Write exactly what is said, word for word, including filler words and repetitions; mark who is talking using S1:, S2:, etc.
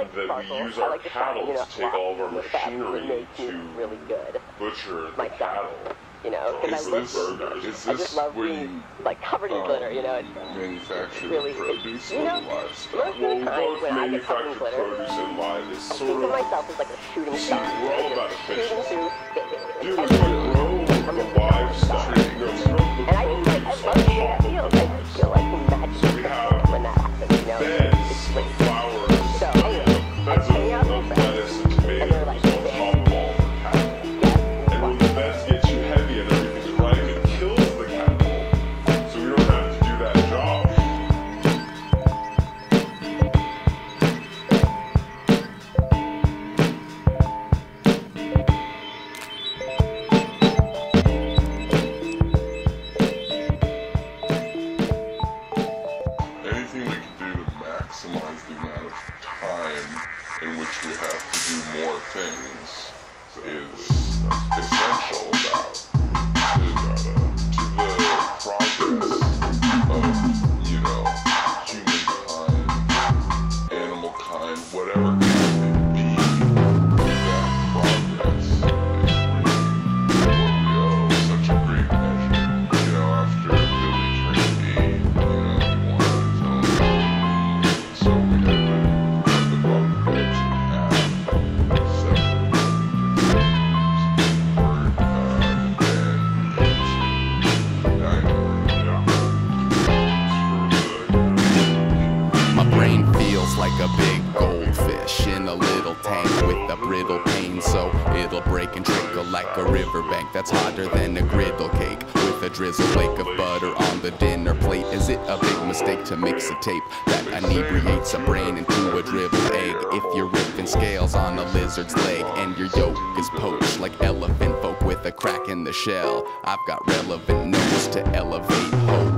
S1: like
S2: that
S1: sparkle.
S2: we use
S1: I
S2: our
S1: like the
S2: cattle
S1: shine, you know,
S2: to take all of our
S1: the fat
S2: machinery
S1: makes me
S2: to
S1: really good.
S2: butcher the
S1: Myself.
S2: cattle.
S1: You know, because
S3: Is
S1: I
S3: this,
S1: look,
S3: is
S1: I
S3: this
S1: just love
S3: where
S1: being
S3: you
S1: like covered in
S3: um,
S1: glitter. You know, it's
S3: manufacture
S1: really,
S3: the produce
S1: you
S3: or
S1: know,
S3: the livestock?
S1: most
S2: Well,
S1: of
S2: we
S1: the time
S2: both
S1: when I get covered in
S2: manufacture
S1: glitter,
S2: produce and live. It's
S1: I
S2: sort
S1: think of
S2: of,
S1: myself as like a shooting
S2: see,
S1: star.
S2: we're all
S1: Just
S2: about
S1: shooting
S2: efficiency.
S1: through
S2: Dude,
S1: the,
S2: we grow the livestock. You know, we grow the
S1: and I just like, I
S2: produce
S1: love
S2: on
S1: the way that
S2: top of
S1: feels.
S2: the
S1: I just feel like magic
S2: we have
S1: when that happens, you know?
S2: beds
S1: It's
S2: of
S1: great.
S2: flowers,
S1: So, anyway,
S2: beds
S1: I'm hanging out
S2: of,
S1: with
S2: of
S1: my friends,
S2: lettuce and
S1: and they're
S2: tomatoes
S1: like,
S2: on
S1: man,
S2: top of all the cattle.
S1: guess
S2: And when
S1: what?
S2: the beds get too heavy and everything's running, it kills the cattle. So we don't have to do that job.
S3: Anything we can do to maximize the amount of time in which we have to do more things is essential about to, to the progress of, you know, humankind, animal kind, whatever kind it be. That progress is really what we owe. Such a great measure. You know, after Billy turned eight, you know, he wanted his own room, so we had to cut the bunk beds in half, separate rooms, for uh, the bed into dining room.
S4: My brain feels like a big goldfish in a little tank with a brittle pane, so it'll break and trickle like a riverbank that's hotter than a griddle cake with a drizzle flake of butter on the dinner plate. Is it a big mistake to mix a tape that inebriates a brain into a dribbled egg? If you're ripping scales on a lizard's leg and your yolk is poached like elephant folk with a crack in the shell, I've got relevant notes to elevate hope.